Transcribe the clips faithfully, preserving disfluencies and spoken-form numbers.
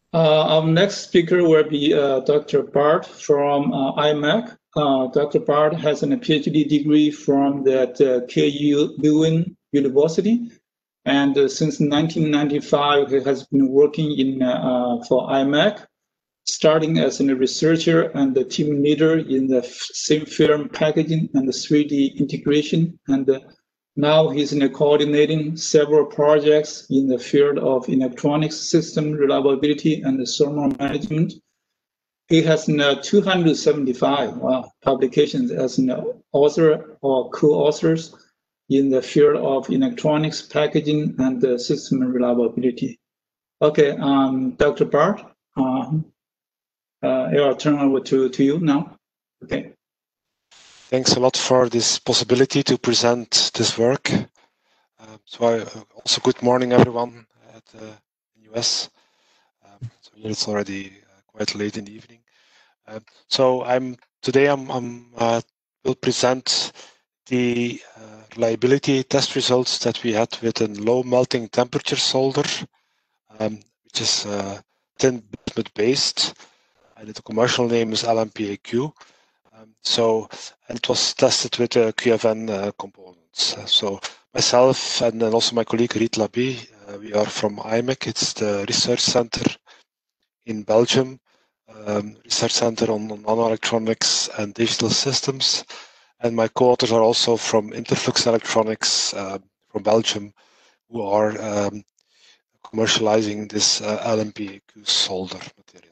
Uh, our next speaker will be uh, Doctor Bart from uh, I M E C. Uh, Doctor Bart has a PhD degree from the uh, K U Leuven University, and uh, since nineteen ninety-five he has been working in uh, for I M E C, starting as a researcher and the team leader in the thin film packaging and the three D integration, and uh, now he's in coordinating several projects in the field of electronics system reliability and thermal management. He has uh, two hundred seventy-five wow, publications as an author or co-authors in the field of electronics packaging and uh, system reliability. Okay, um, Doctor Bart, uh, uh, I'll turn over to, to you now. Okay. Thanks a lot for this possibility to present this work. Um, so I, uh, also good morning everyone at the uh, U S. Um, so here it's already uh, quite late in the evening. Um, so I'm today I'm, I'm uh, will present the uh, reliability test results that we had with a low melting temperature solder, um, which is uh, tin bismuth based, and the commercial name is L M P A Q. Um, so and it was tested with uh, Q F N uh, components. Uh, so myself and then also my colleague Riet Labie, uh, we are from I M E C. It's the research center in Belgium, um, research center on, on nanoelectronics and digital systems. And my co-authors are also from Interflux Electronics uh, from Belgium, who are um, commercializing this uh, L M P A Q solder material.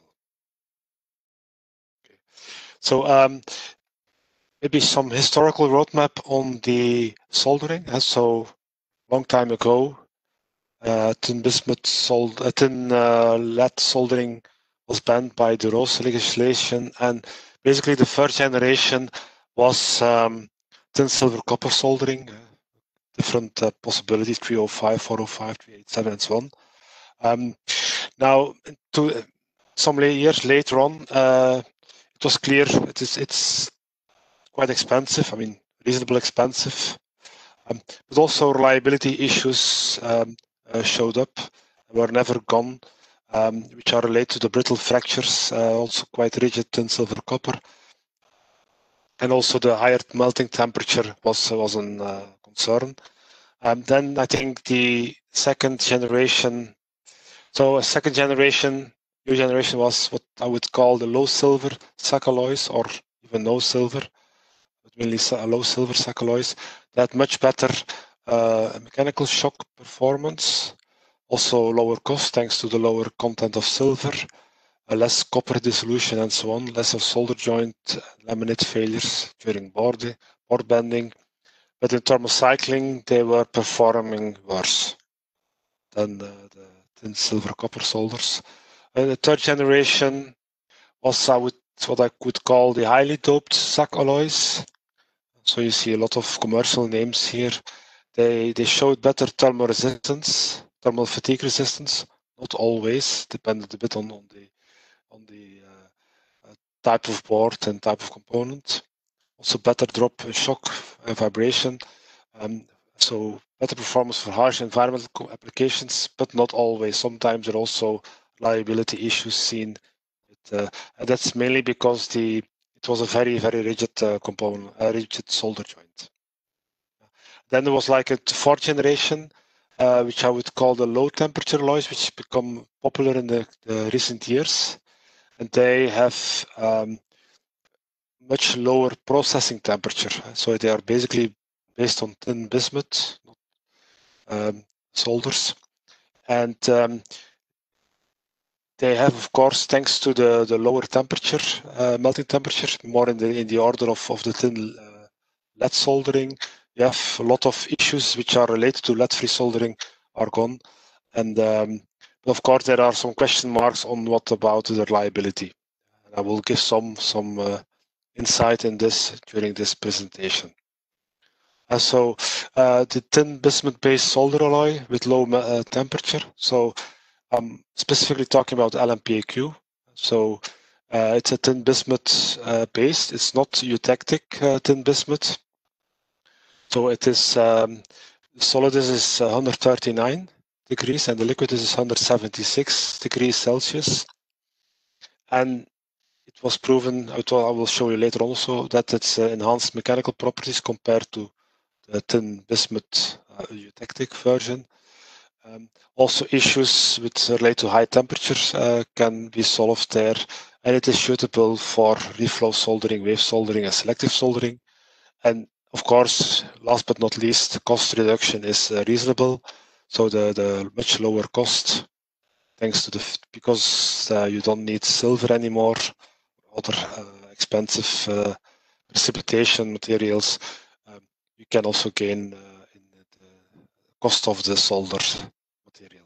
Okay. So um, maybe some historical roadmap on the soldering. Uh, so long time ago, uh, tin bismuth sold, uh, tin uh, lead soldering was banned by the RoHS legislation, and basically the first generation was um, tin silver copper soldering, uh, different uh, possibilities, three oh five, four oh five, three eighty-seven, and so on. Um, now, to, some years later on, uh, it was clear it is it's quite expensive. I mean, reasonably expensive, um, but also reliability issues um, uh, showed up, were never gone, um, which are related to the brittle fractures, uh, also quite rigid tin silver copper, and also the higher melting temperature was was a uh, concern. Um, then I think the second generation. So a second generation, new generation was what I would call the low silver saccaloys, or even no silver, but mainly low silver saccaloys. They had much better uh, mechanical shock performance, also lower cost thanks to the lower content of silver, uh, less copper dissolution and so on, less of solder joint laminate failures during board, board bending. But in thermal cycling, they were performing worse than the, the tin silver copper solders. And the third generation was I would, what I could call the highly doped sac alloys. So you see a lot of commercial names here. They they showed better thermal resistance, thermal fatigue resistance. Not always, depended a bit on, on the on the uh, uh, type of board and type of component. Also better drop shock and vibration. Um, so better performance for harsh environmental applications, but not always. Sometimes there are also reliability issues seen. With, uh, and that's mainly because the it was a very, very rigid uh, component, a rigid solder joint. Then there was like a fourth generation, uh, which I would call the low temperature alloys, which become popular in the, the recent years. And they have um, much lower processing temperature. So they are basically based on tin bismuth um, solders. And um, they have, of course, thanks to the, the lower temperature, uh, melting temperature, more in the in the order of, of the tin uh, lead soldering, you have a lot of issues which are related to lead-free soldering are gone. And um, of course, there are some question marks on what about the reliability. And I will give some some uh, insight in this during this presentation. Uh, so uh, the tin bismuth-based solder alloy with low uh, temperature. So I'm specifically talking about L M P A Q. So uh, it's a tin bismuth uh, based. It's not eutectic uh, tin bismuth. So it is um, solid is one hundred thirty-nine. degrees, and the liquid is one hundred seventy-six degrees Celsius. And it was proven, I will show you later also, that it's uh, enhanced mechanical properties compared to the tin bismuth uh, eutectic version. Um, also, issues with relate to high temperatures uh, can be solved there, and it is suitable for reflow soldering, wave soldering, and selective soldering. And of course, last but not least, the cost reduction is uh, reasonable. So the, the much lower cost, thanks to the, because uh, you don't need silver anymore, other uh, expensive uh, precipitation materials, um, you can also gain uh, in the cost of the solder material.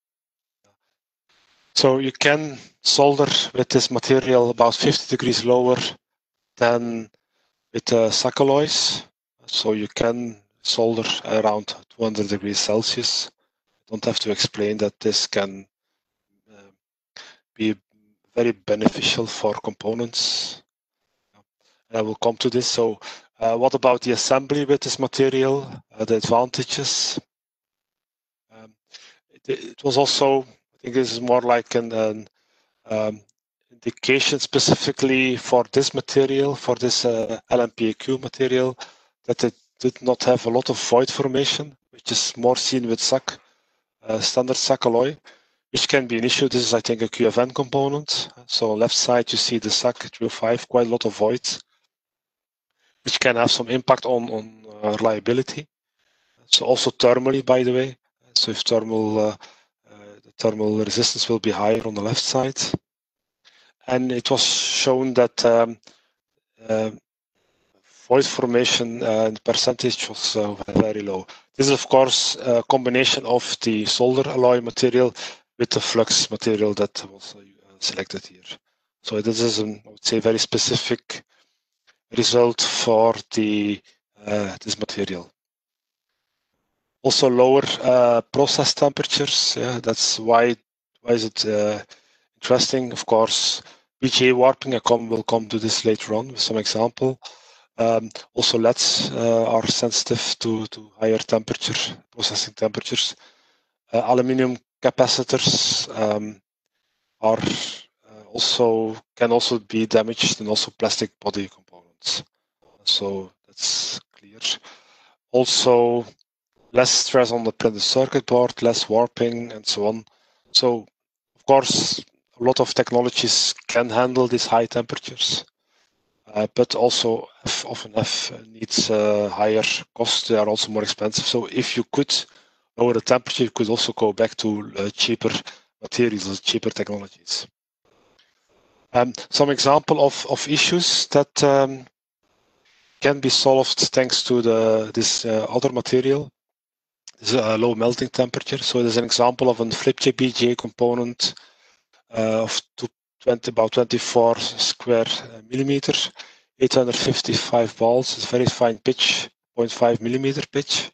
So you can solder with this material about fifty degrees lower than with uh, Saccolloys. So you can solder around two hundred degrees Celsius. You don't have to explain that this can uh, be very beneficial for components. And I will come to this. So uh, what about the assembly with this material, uh, the advantages? Um, it, it was also, I think this is more like an, an um, indication specifically for this material, for this uh, L M P A Q material, that it did not have a lot of void formation, which is more seen with S A C, uh, standard S A C alloy, which can be an issue. This is, I think, a Q F N component. So on left side, you see the S A C three oh five, quite a lot of voids, which can have some impact on, on uh, reliability. So also thermally, by the way. So if thermal, uh, uh, the thermal resistance will be higher on the left side. And it was shown that um, uh, void formation uh, percentage was uh, very low. This is, of course, a combination of the solder alloy material with the flux material that was uh, selected here. So this is, an, I would say, very specific result for the uh, this material. Also lower uh, process temperatures. Yeah, that's why why is it uh, interesting? Of course, B G A warping. I come will come to this later on with some example. Um, also, L E Ds uh, are sensitive to to higher temperature processing temperatures. Uh, aluminium capacitors um, are uh, also can also be damaged, and also plastic body components. So that's clear. Also, less stress on the printed circuit board, less warping, and so on. So, of course, a lot of technologies can handle these high temperatures, uh, but also have, often have needs uh, higher costs. They are also more expensive. So, if you could lower the temperature, you could also go back to uh, cheaper materials, cheaper technologies. Um, some example of, of issues that um, can be solved thanks to the this uh, other material. This is a low melting temperature. So there's an example of a flip chip B G A component uh, of twenty, about twenty-four square millimeter, eight hundred fifty-five balls. It's very fine pitch, zero point five millimeter pitch.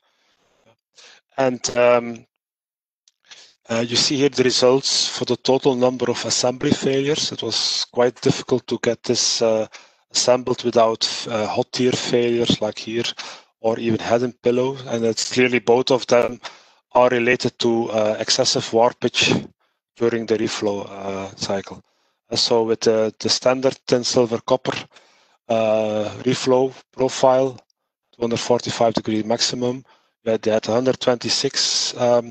And um, uh, you see here the results for the total number of assembly failures. It was quite difficult to get this uh, assembled without uh, hot tear failures like here, or even head and pillow. And it's clearly both of them are related to uh, excessive warpage during the reflow uh, cycle. And so with the, the standard tin silver copper uh, reflow profile, two hundred forty-five degree maximum, they had one hundred twenty-six um,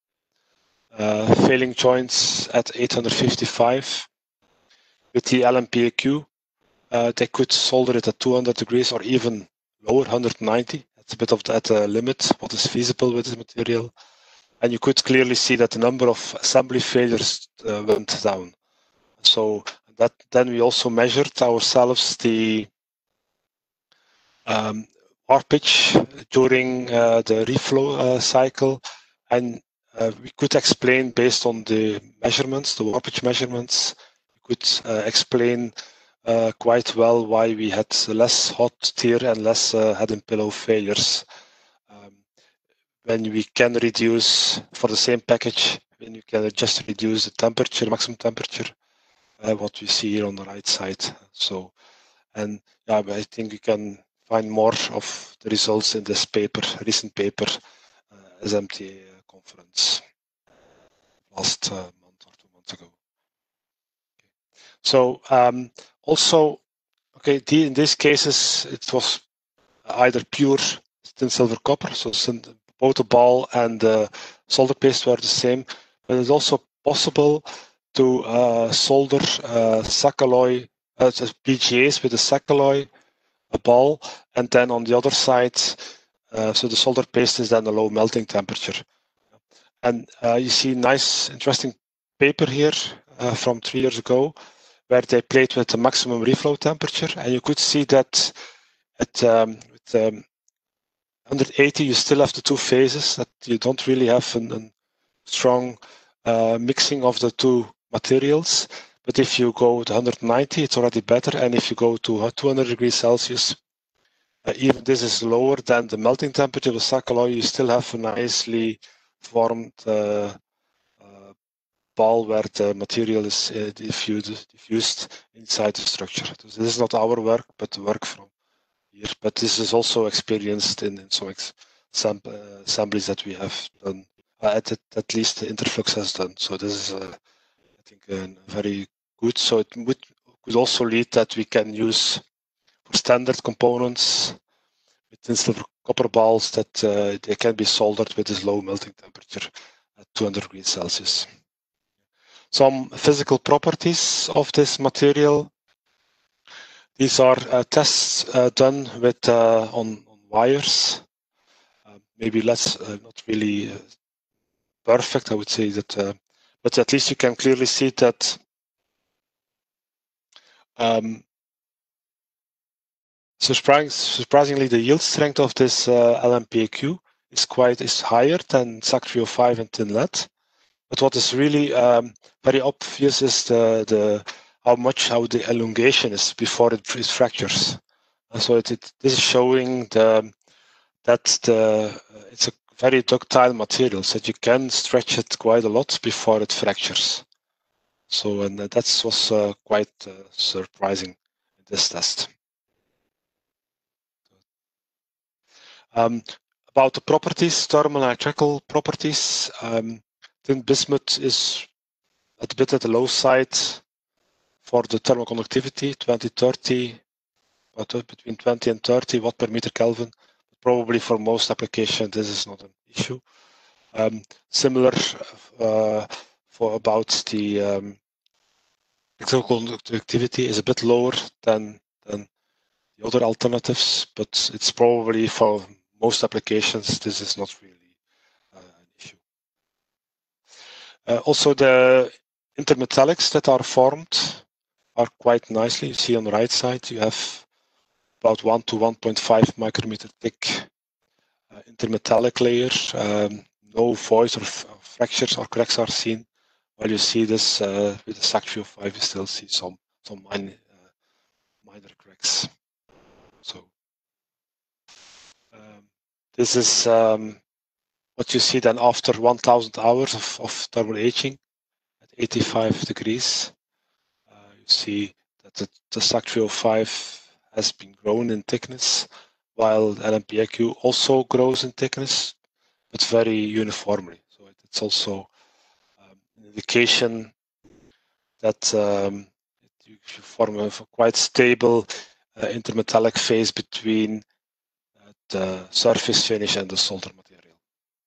uh, failing joints at eight hundred fifty-five. With the L M P A Q, uh, they could solder it at two hundred degrees or even lower, one hundred ninety. That's a bit of that uh, limit, what is feasible with this material. And you could clearly see that the number of assembly failures uh, went down. So that then we also measured ourselves the um, warpage during uh, the reflow uh, cycle, and uh, we could explain based on the measurements, the warpage measurements, we could uh, explain uh, quite well why we had less hot tear and less uh, head and pillow failures. Um, when we can reduce for the same package, when you can just reduce the temperature, maximum temperature, uh, what we see here on the right side. So, and yeah, I think you can find more of the results in this paper, recent paper, uh, S M T A conference. last uh, month or two months ago. Okay. So um, also, okay, the, in these cases, it was either pure thin silver copper, so both the ball and the solder paste were the same, but it's also possible to uh, solder uh, Saccaloy, uh, P G As with a Saccaloy, a ball, and then on the other side, uh, so the solder paste is then a low melting temperature. And uh, you see nice, interesting paper here uh, from three years ago, where they played with the maximum reflow temperature, and you could see that at um, with, um, one hundred eighty, you still have the two phases, that you don't really have an, an strong uh, mixing of the two materials. But if you go to one hundred ninety, it's already better. And if you go to two hundred degrees Celsius, uh, even this is lower than the melting temperature of Saccaloy, you still have a nicely formed uh, uh, ball where the material is uh, diffused, diffused inside the structure. This is not our work, but the work from here. But this is also experienced in, in some ex some, uh, assemblies that we have done. Uh, at, at least the Interflux has done. So this is, uh, I think, uh, very good. So it would could also lead that we can use for standard components with thin silver copper balls that uh, they can be soldered with this low melting temperature at two hundred degrees Celsius. Some physical properties of this material. These are uh, tests uh, done with uh, on, on wires. Uh, maybe less, uh, not really uh, perfect, I would say that, uh, but at least you can clearly see that um, surprising, surprisingly, the yield strength of this uh, L M P A Q is quite is higher than S A C three oh five and tin lead. But what is really um, very obvious is the the how much how the elongation is before it, it fractures. And so it, it this is showing the that the it's a very ductile material, so that you can stretch it quite a lot before it fractures. So, and that was uh, quite uh, surprising in this test. Um, about the properties, thermoelectrical properties, um, tin bismuth is a bit at the low side for the thermal conductivity, twenty, thirty, about between twenty and thirty watt per meter Kelvin. Probably for most applications, this is not an issue. Um, similar uh, for about the um, electrical conductivity is a bit lower than, than the other alternatives, but it's probably for most applications, this is not really uh, an issue. Uh, also, the intermetallics that are formed are quite nicely. You see on the right side, you have about one to one point five micrometer thick uh, intermetallic layer. Um, no voids or fractures or cracks are seen. While you see this uh, with the S A C three oh five, you still see some some minor, uh, minor cracks. So um, this is um, what you see then after one thousand hours of, of thermal aging at eighty-five degrees. Uh, you see that the, the S A C three oh five has been grown in thickness, while L M P A Q also grows in thickness, but very uniformly. So it's also um, an indication that um, you form a quite stable uh, intermetallic phase between uh, the surface finish and the solder material.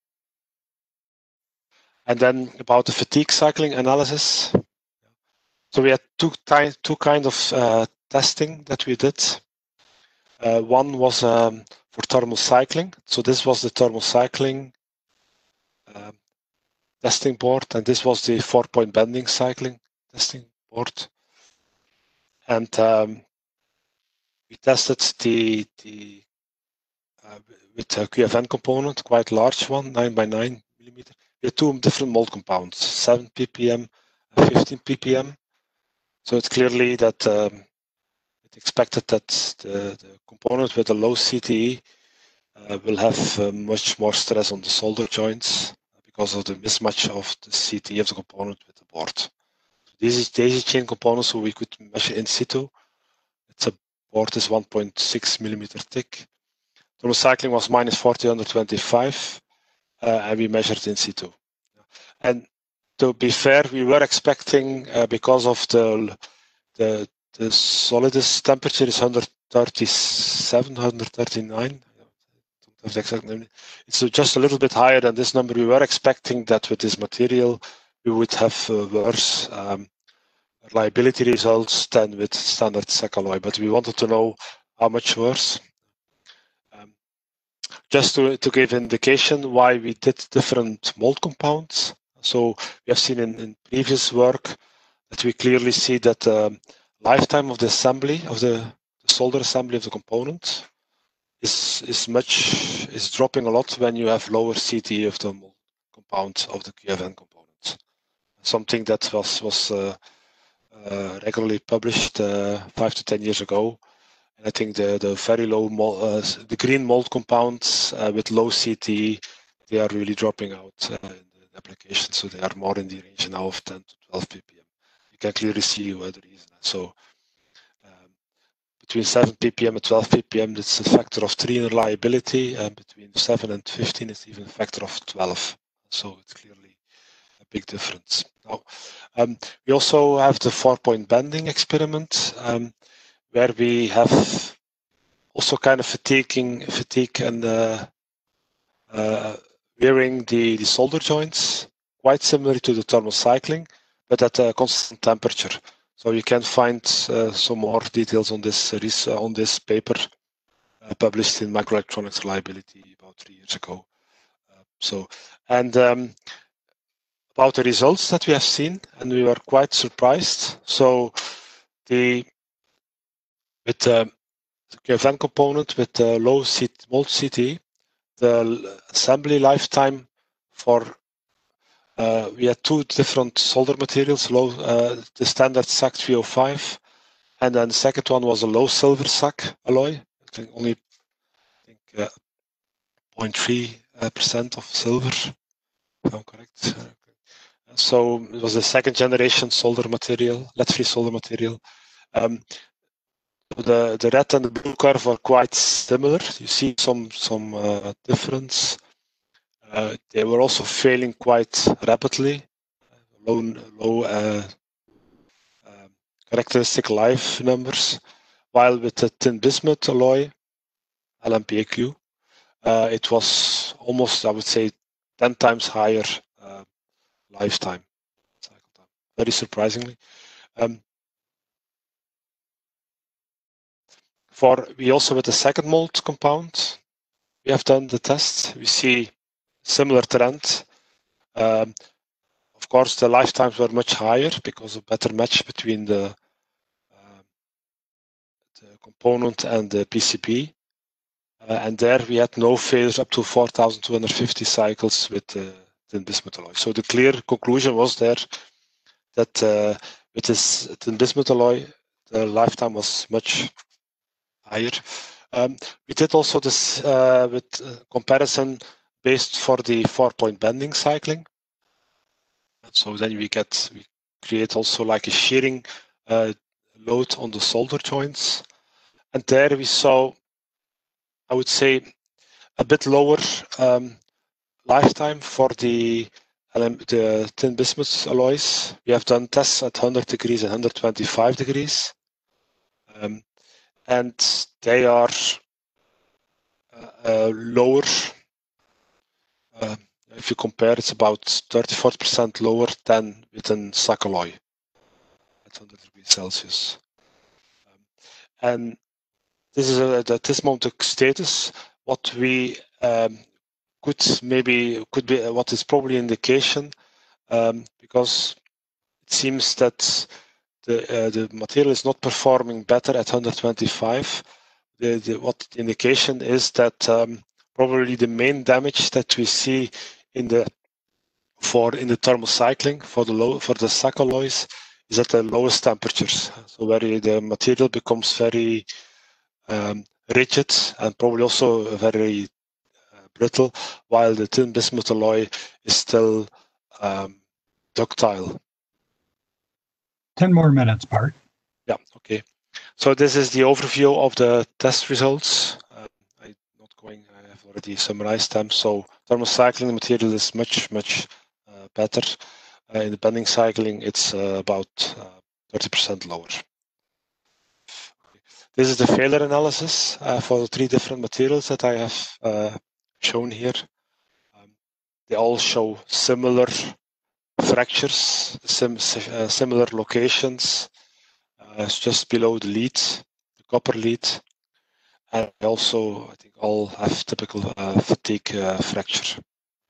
And then about the fatigue cycling analysis. So we had two, two kind of uh, testing that we did. Uh, one was um, for thermal cycling. So this was the thermal cycling uh, testing board, and this was the four-point bending cycling testing board. And um, we tested the, the uh, with a Q F N component, quite large one, nine by nine millimeter. We had two different mold compounds, seven P P M and fifteen P P M. So it's clearly that um, it expected that the, the component with a low C T E uh, will have uh, much more stress on the solder joints because of the mismatch of the C T E of the component with the board. These daisy chain components, so we could measure in situ. It's a board is one point six millimeter thick. Thermal cycling was minus forty under twenty-five, uh, and we measured in situ. And to be fair, we were expecting uh, because of the the the solidus temperature is one thirty-seven, one thirty-nine. Don't have the exact number. It's just a little bit higher than this number. We were expecting that with this material we would have uh, worse um, reliability results than with standard SAC alloy, but we wanted to know how much worse. Um, just to, to give indication why we did different mold compounds. So we have seen in, in previous work that we clearly see that the um, lifetime of the assembly of the, the solder assembly of the component is is much is dropping a lot when you have lower C T E of the mold compound of the Q F N component. Something that was was uh, uh, regularly published uh, five to ten years ago. And I think the the very low mold, uh, the green mold compounds uh, with low C T E, they are really dropping out uh, in the application. So they are more in the range now of ten to twelve p p m. You can clearly see why the reason. So um, between seven p p m and twelve p p m, it's a factor of three in reliability, and between seven and fifteen, it's even a factor of twelve. So it's clearly a big difference. Now, um, we also have the four-point bending experiment, um, where we have also kind of fatiguing, fatigue and uh, uh, wearing the, the solder joints, quite similar to the thermal cycling, but at a constant temperature. So you can find uh, some more details on this uh, on this paper uh, published in Microelectronics Reliability about three years ago. Uh, so and um, about the results that we have seen, and we were quite surprised. So the with um, the Q F N component with uh, low C T, mold C T E, the assembly lifetime for uh, we had two different solder materials, low uh, the standard S A C three oh five, and then the second one was a low silver S A C alloy. I think only I think uh, zero point three percent of silver, if I'm correct. So it was the second generation solder material, lead-free solder material. Um, the the red and the blue curve are quite similar. You see some some uh, difference. Uh, they were also failing quite rapidly. Low low uh, uh, characteristic life numbers, while with the tin bismuth alloy, L M P A Q, uh, it was almost, I would say, ten times higher uh, lifetime cycle time. Very surprisingly. Um, for we also with the second mold compound, we have done the test. We see similar trend. Um, of course, the lifetimes were much higher because of better match between the, uh, the component and the P C B. Uh, and there we had no failures up to four thousand two hundred fifty cycles with the uh, tin bismuth alloy. So the clear conclusion was there that uh, with this tin bismuth alloy, the lifetime was much higher. Um, we did also this uh, with uh, comparison based for the four-point bending cycling. And so then we get we create also like a shearing uh, load on the solder joints, and there we saw, I would say, a bit lower um, lifetime for the the tin bismuth alloys. We have done tests at one hundred degrees and one hundred twenty-five degrees, um, and they are uh, uh, lower. Uh, if you compare, it's about thirty to forty percent lower than with an S A C alloy at one hundred degrees Celsius. Um, and this is a, the tismonic status. What we um, could maybe could be what is probably indication, um, because it seems that the uh, the material is not performing better at one hundred twenty-five. The, the what the indication is that um, probably the main damage that we see in the for in the thermal cycling for the low for the S A C alloys is at the lowest temperatures. So where the material becomes very um, rigid and probably also very uh, brittle, while the tin bismuth alloy is still um, ductile. ten more minutes, Bart. Yeah, okay. So this is the overview of the test results. Uh, I'm not going, I have already summarized them. So thermal cycling material is much, much uh, better. Uh, in the bending cycling, it's uh, about thirty percent uh, lower. This is the failure analysis uh, for the three different materials that I have uh, shown here. Um, they all show similar fractures, sim uh, similar locations. Uh, it's just below the lead, the copper lead. And also, I think all have typical uh, fatigue uh, fracture.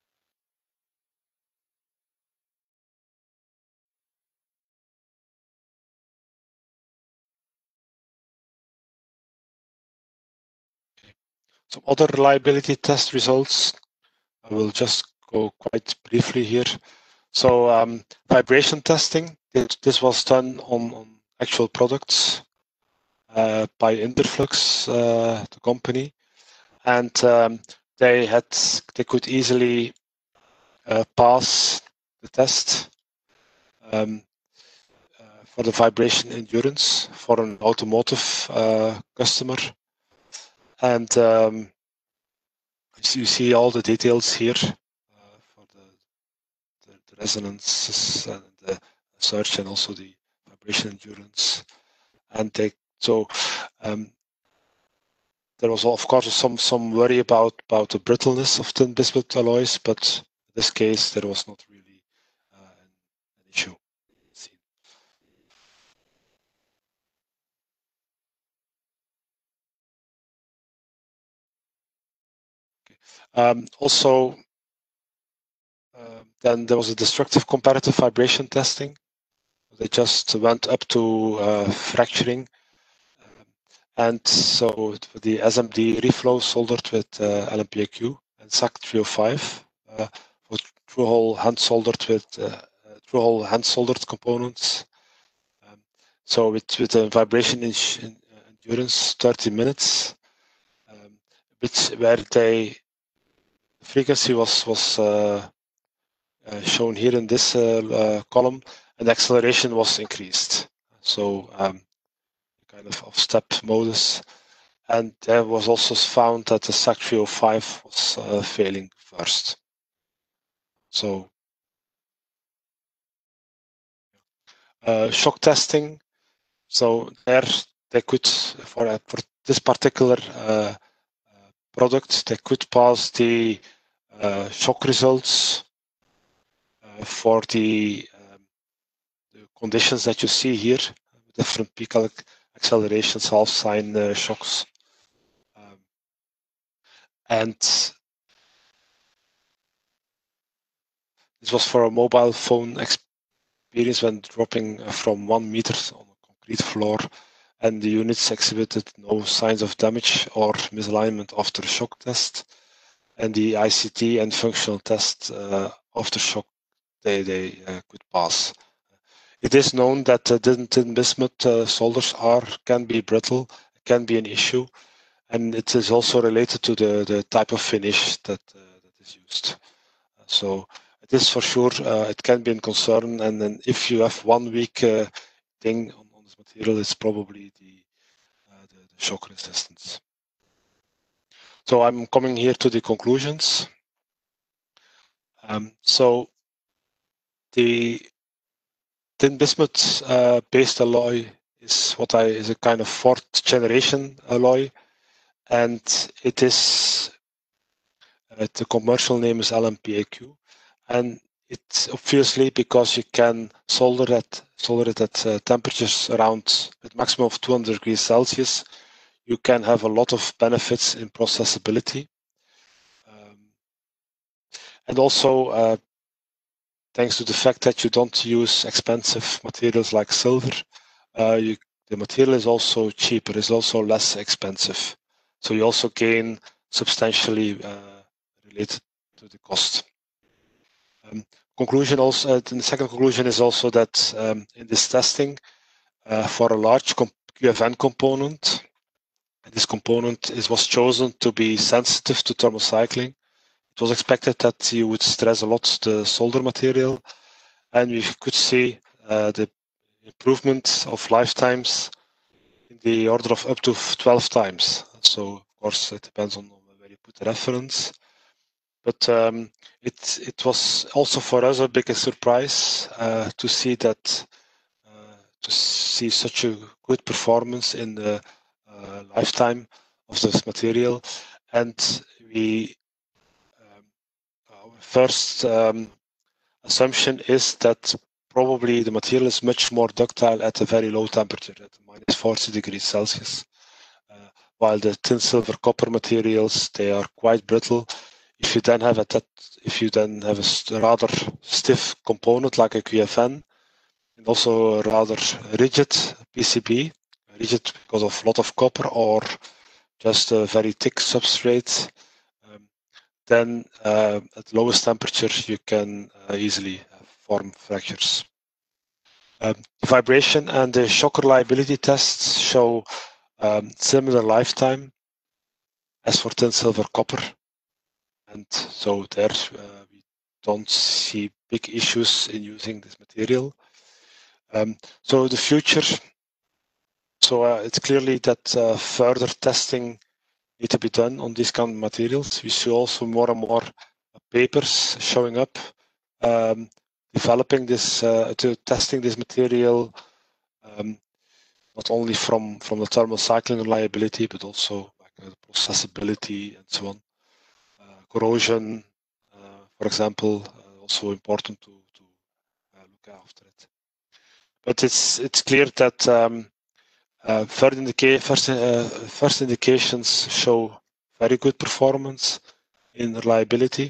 Some other reliability test results. I will just go quite briefly here. So um, vibration testing, it, this was done on, on actual products uh, by Interflux, uh, the company, and um, they had they could easily uh, pass the test um, uh, for the vibration endurance for an automotive uh, customer, and um, you see all the details here uh, for the, the, the resonances and the search and also the vibration endurance. And they, so um, there was of course some some worry about about the brittleness of tin bismuth alloys, but in this case there was not really uh, an, an issue. Okay. Um, also, uh, then there was a destructive comparative vibration testing. They just went up to uh, fracturing. And so the S M D reflow soldered with uh, L M P A Q and S A C three oh five uh, for through-hole hand soldered with uh, through-hole hand soldered components. Um, so with with a vibration in, in uh, endurance thirty minutes, um, which where they frequency was was uh, uh, shown here in this uh, uh, column, and the acceleration was increased. So um, kind of, of step modus. And there was also found that the S A C three oh five was uh, failing first. So uh, shock testing. So there they could, for, uh, for this particular uh, product, they could pass the uh, shock results uh, for the, um, the conditions that you see here, different peak accelerations, half sine uh, shocks. Um, and this was for a mobile phone experience when dropping from one meter on a concrete floor, and the units exhibited no signs of damage or misalignment after shock test. And the I C T and functional test uh, after shock, they, they uh, could pass. It is known that uh, tin bismuth uh, solders are can be brittle, can be an issue, and it is also related to the, the type of finish that, uh, that is used. So it is for sure, uh, it can be a concern, and then if you have one weak uh, thing on, on this material, it's probably the, uh, the, the shock resistance. So I'm coming here to the conclusions. Um, so the tin bismuth uh, based alloy is what I is a kind of fourth generation alloy, and it is uh, the commercial name is L M P A Q, and it's obviously because you can solder at solder it at uh, temperatures around at maximum of two hundred degrees Celsius. You can have a lot of benefits in processability, um, and also uh, thanks to the fact that you don't use expensive materials like silver, uh, you, the material is also cheaper, is also less expensive. So you also gain substantially uh, related to the cost. Um, conclusion also, uh, the second conclusion is also that um, in this testing uh, for a large Q F N component, this component is, was chosen to be sensitive to thermocycling. It was expected that you would stress a lot the solder material, and we could see uh, the improvement of lifetimes in the order of up to twelve times. So of course it depends on where you put the reference. but um, it it was also for us a big surprise uh, to see that uh, to see such a good performance in the uh, lifetime of this material, and we um, our first um, assumption is that probably the material is much more ductile at a very low temperature, at minus forty degrees Celsius. Uh, while the tin silver copper materials, they are quite brittle. If you then have a that, if you then have a rather stiff component like a Q F N, and also a rather rigid P C B, rigid because of a lot of copper or just a very thick substrate, um, then uh, at lowest temperature you can uh, easily form fractures. Um, vibration and the shock reliability tests show um, similar lifetime as for tin silver copper, and so there uh, we don't see big issues in using this material. Um, so the future, so uh, it's clearly that uh, further testing need to be done on these kind of materials. We see also more and more papers showing up, um, developing this, uh, to testing this material, um, not only from, from the thermal cycling reliability, but also like, uh, processability and so on. Uh, corrosion, uh, for example, uh, also important to, to uh, look after it. But it's it's clear that um, uh, first, indica first, uh, first indications show very good performance in reliability.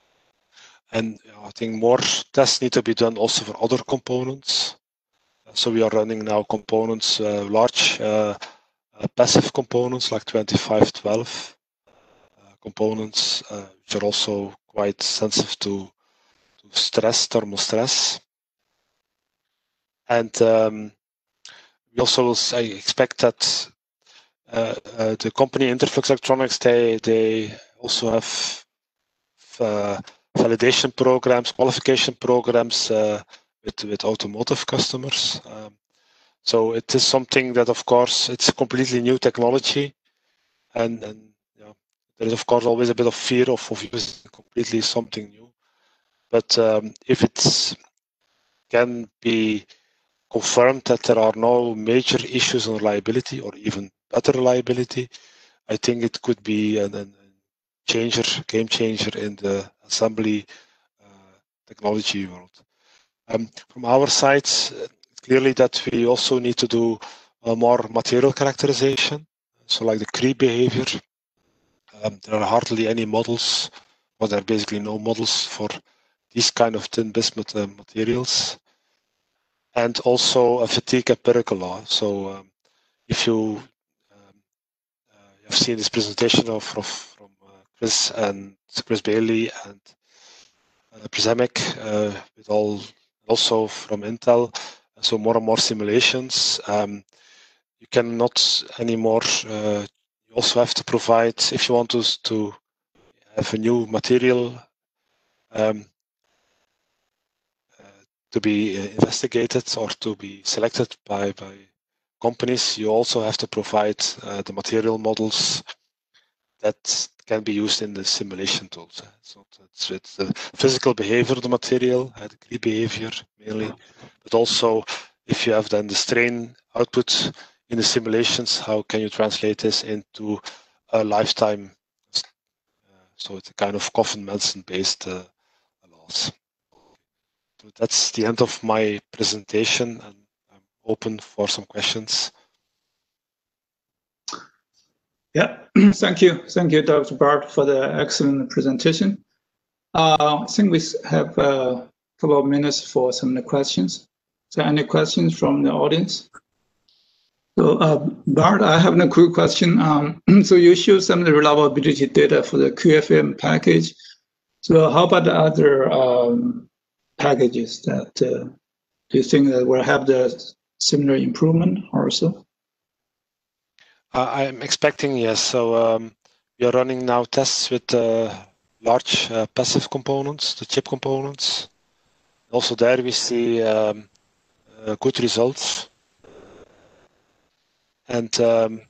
And I think more tests need to be done also for other components. So we are running now components, uh, large uh, uh, passive components like twenty-five twelve uh, components, uh, which are also quite sensitive to, to stress, thermal stress. And um, we also I expect that uh, uh, the company Interflux Electronics, they they also have uh, validation programs, qualification programs uh, with with automotive customers. Um, so it is something that, of course, it's a completely new technology, and and yeah, there is of course always a bit of fear of, of using completely something new. But um, if it can be confirmed that there are no major issues on reliability or even better reliability, I think it could be a, a changer, game changer in the assembly uh, technology world. Um, from our side, it's clearly that we also need to do uh, more material characterization. So like the creep behavior, um, there are hardly any models, or there are basically no models for these kind of tin bismuth uh, materials. And also a fatigue empirical law. So um, if you um, uh, have seen this presentation of, of from uh, Chris and Chris Bailey and uh, Prisemic, uh, with all also from Intel, so more and more simulations. Um, you cannot anymore. Uh, you also have to provide, if you want to to have a new material um, uh, to be investigated or to be selected by by companies, you also have to provide uh, the material models that can be used in the simulation tools. So it's, it's the physical behavior of the material, uh, the creep behavior mainly, but also if you have then the strain output in the simulations, how can you translate this into a lifetime? Uh, so it's a kind of Coffin-Manson based uh, loss. So that's the end of my presentation, and I'm open for some questions. Yeah, thank you. Thank you, Doctor Bart, for the excellent presentation. Uh, I think we have a couple of minutes for some questions. So any questions from the audience? So uh, Bart, I have a quick question. Um, so you showed some of the reliability data for the Q F M package. So how about the other um, packages that uh, do you think that will have the similar improvement also? Uh, I'm expecting, yes. So um, we are running now tests with uh, large uh, passive components, the chip components. Also there we see um, uh, good results. And um,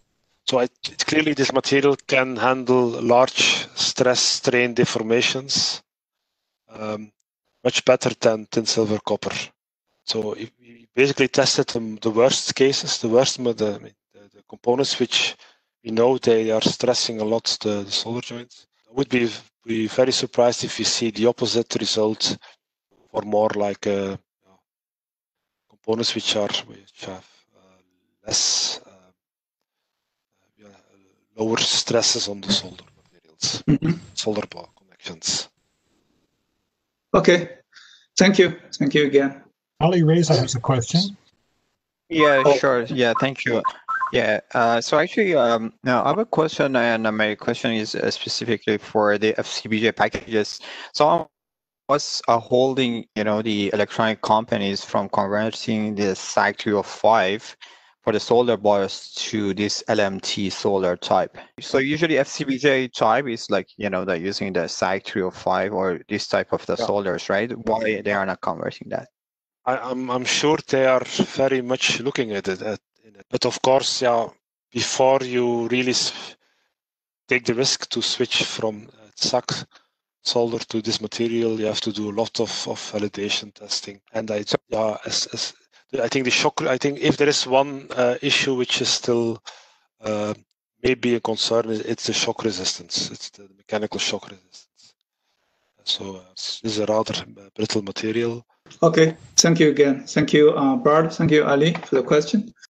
so I, clearly this material can handle large stress strain deformations um, much better than tin silver copper. So if we basically tested the, the worst cases, the worst the, the, the components which we know they are stressing a lot the, the solder joints. I would be, be very surprised if we see the opposite result for more like uh, components which are which have uh, less uh, yeah, lower stresses on the solder materials, Mm-hmm. solder block connections. Okay, thank you, thank you again. Ali Reza has a question. Yeah, Oh. sure. Yeah, thank you. Yeah, uh, so actually, um, now I have a question, and uh, my question is uh, specifically for the F C B J packages. So, what's uh, holding, you know, the electronic companies from converting the S A C three oh five for the solder bars to this L M T solder type? So usually F C B J type is like, you know, they're using the S A C three oh five or this type of the Yeah. solders, right? Why they are not converting that? I, I'm I'm sure they are very much looking at it, at, in it. But of course, yeah, before you really take the risk to switch from S A C solder to this material, you have to do a lot of, of validation testing. And I yeah, as, as I think the shock. I think if there is one uh, issue which is still uh, maybe a concern, it's the shock resistance. It's the mechanical shock resistance. So uh, this is a rather brittle material. Okay, thank you again. Thank you, uh, Bart. Thank you, Ali, for the question.